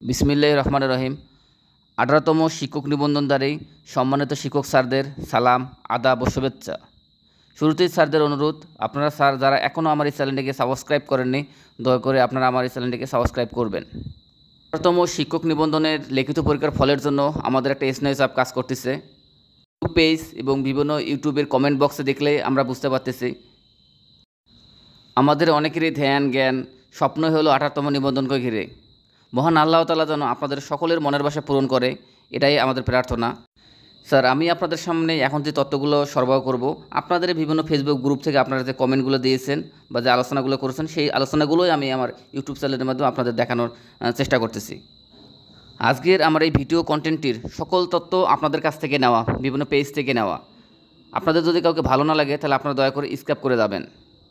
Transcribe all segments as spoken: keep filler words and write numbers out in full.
বিসমিল্লাহির রহমানির রহিম। আঠারোতম শিক্ষক নিবন্ধনধারী সম্মানিত শিক্ষক স্যারদের সালাম, আদাব ও শুভেচ্ছা। শুরুতেই স্যারদের অনুরোধ, আপনারা স্যার যারা এখনও আমার এই চ্যানেলটিকে সাবস্ক্রাইব করেননি, দয়া করে আপনারা আমার এই চ্যানেলটিকে সাবস্ক্রাইব করবেন। আঠারোতম শিক্ষক নিবন্ধনের লিখিত পরীক্ষার ফলের জন্য আমাদের একটা এসএনএস অ্যাপ কাজ করতেছে। পেজ এবং বিভিন্ন ইউটিউবের কমেন্ট বক্সে দেখলে আমরা বুঝতে পারতেছি আমাদের অনেকেরই ধ্যান জ্ঞান স্বপ্নই হলো আঠারোতম নিবন্ধনকে ঘিরে। মহান আল্লাহ তাআলা যেন আপনাদের সকলের মনের বাসা পূরণ করে, এটাই আমাদের প্রার্থনা। স্যার, আমি আপনাদের সামনে এখন যে তথ্যগুলো সরবরাহ করব, আপনাদের বিভিন্ন ফেসবুক গ্রুপ থেকে আপনারা যে কমেন্টগুলো দিয়েছেন বা যে আলোচনাগুলো করেছেন, সেই আলোচনাগুলোই আমি আমার ইউটিউব চ্যানেলের মাধ্যমে আপনাদের দেখানোর চেষ্টা করতেছি। আজকের আমার এই ভিডিও কন্টেন্টটির সকল তথ্য আপনাদের কাছ থেকে নেওয়া, বিভিন্ন পেজ থেকে নেওয়া। আপনাদের যদি কাউকে ভালো না লাগে তাহলে আপনারা দয়া করে স্কিপ করে যাবেন।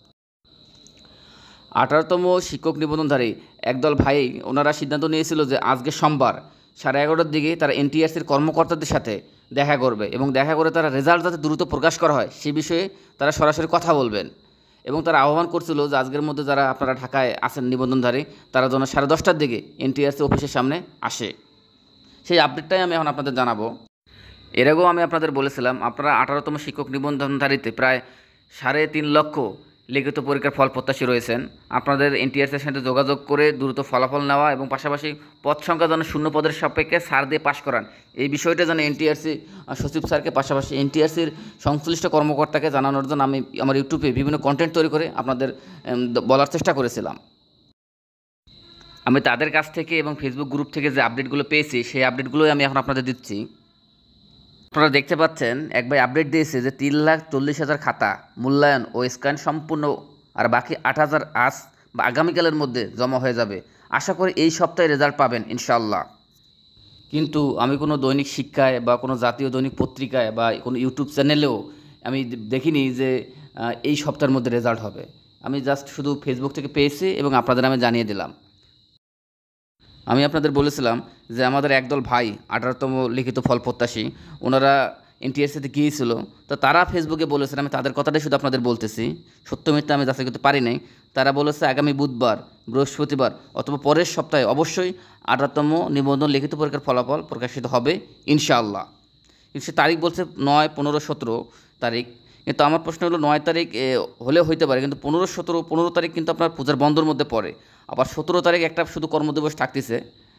আঠারোতম শিক্ষক নিবন্ধনধারী একদল ভাই ওনারা সিদ্ধান্ত নিয়েছিল যে আজকে সোমবার সাড়ে এগারোটার দিকে তারা এনটিআরসির কর্মকর্তাদের সাথে দেখা করবে এবং দেখা করে তারা রেজাল্ট যাতে দ্রুত প্রকাশ করা হয় সে বিষয়ে তারা সরাসরি কথা বলবেন। এবং তারা আহ্বান করছিল যে আজকের মধ্যে যারা আপনারা ঢাকায় আছেন নিবন্ধনধারী তারা যেন সাড়ে দশটার দিকে এনটিআরসি অফিসের সামনে আসে। সেই আপডেটটাই আমি এখন আপনাদের জানাবো। এর আগেও আমি আপনাদের বলেছিলাম আপনারা আঠারোতম শিক্ষক নিবন্ধনধারীতে প্রায় সাড়ে তিন লক্ষ লিখিত পরীক্ষার ফল প্রত্যাশী রয়েছেন। আপনাদের এনটিআরসির সাথে যোগাযোগ করে দ্রুত ফলাফল নেওয়া এবং পাশাপাশি পদ সংখ্যা যেন শূন্য পদের সাপেক্ষে ছাড় দিয়ে পাশ করান, এই বিষয়টা যেন এনটিআরসি সচিব স্যারকে পাশাপাশি এনটিআরসির সংশ্লিষ্ট কর্মকর্তাকে জানানোর জন্য আমি আমার ইউটিউবে বিভিন্ন কন্টেন্ট তৈরি করে আপনাদের বলার চেষ্টা করেছিলাম। আমি তাদের কাছ থেকে এবং ফেসবুক গ্রুপ থেকে যে আপডেটগুলো পেয়েছি সেই আপডেটগুলোই আমি এখন আপনাদের দিচ্ছি। আপনারা দেখতে পাচ্ছেন এক ভাই আপডেট দিয়েছে যে তিন লাখ চল্লিশ হাজার খাতা মূল্যায়ন ও স্ক্যান সম্পূর্ণ, আর বাকি আট হাজার আজ বা আগামীকালের মধ্যে জমা হয়ে যাবে। আশা করি এই সপ্তাহে রেজাল্ট পাবেন ইনশাআল্লাহ। কিন্তু আমি কোনো দৈনিক শিক্ষায় বা কোনো জাতীয় দৈনিক পত্রিকায় বা কোনো ইউটিউব চ্যানেলেও আমি দেখিনি যে এই সপ্তাহের মধ্যে রেজাল্ট হবে। আমি জাস্ট শুধু ফেসবুক থেকে পেয়েছি এবং আপনাদের আমি জানিয়ে দিলাম। আমি আপনাদের বলেছিলাম যে আমাদের একদল ভাই আঠারোতম লিখিত ফল প্রত্যাশী ওনারা এনটিআরসিতে গিয়েছিল, তো তারা ফেসবুকে বলেছেন, আমি তাদের কথাটাই শুধু আপনাদের বলতেছি, সত্য মিথ্যা আমি যাচাই করতে পারি নাই। তারা বলেছে আগামী বুধবার, বৃহস্পতিবার অথবা পরের সপ্তাহে অবশ্যই আঠারোতম নিবন্ধন লিখিত পরীক্ষার ফলাফল প্রকাশিত হবে ইনশাআল্লাহ। কিন্তু সে তারিখ বলছে নয় পনেরো সতেরো তারিখ। কিন্তু আমার প্রশ্ন হলো নয় তারিখ হলেও হইতে পারে, কিন্তু পনেরো সতেরো পনেরো তারিখ কিন্তু আপনার পূজার বন্ধর মধ্যে পড়ে। আবার সতেরো তারিখ একটা শুধু কর্মদিবস থাকতেছে।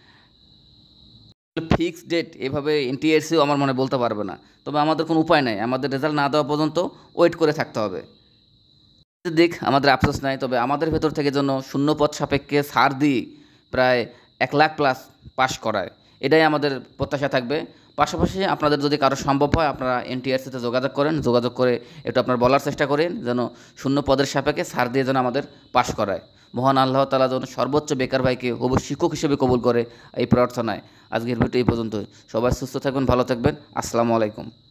ফিক্সড ডেট এভাবে এনটিআরসিও আমার মনে বলতে পারবে না। তবে আমাদের কোনো উপায় নাই, আমাদের রেজাল্ট না দেওয়া পর্যন্ত ওয়েট করে থাকতে হবে। দিক আমাদের আফসোস নাই, তবে আমাদের ভেতর থেকে যেন শূন্য পদ সাপেক্ষে ছাড় দিয়ে প্রায় এক লাখ প্লাস পাস করায়, এটাই আমাদের প্রত্যাশা থাকবে। পাশাপাশি আপনাদের যদি কারো সম্ভব হয় আপনারা এনটিআরসিতে যোগাযোগ করেন, যোগাযোগ করে একটু আপনার বলার চেষ্টা করেন যেন শূন্য পদের সাপেক্ষে ছাড় দিয়ে যেন আমাদের পাস করায়। মহান আল্লাহ তাআলা যেন সর্বোচ্চ বেকার ভাইকে অবশ্য শিক্ষক হিসেবে কবুল করে, এই প্রার্থনায় আজকের ভিডিও এই পর্যন্তই। সবাই সুস্থ থাকবেন, ভালো থাকবেন। আসসালামু আলাইকুম।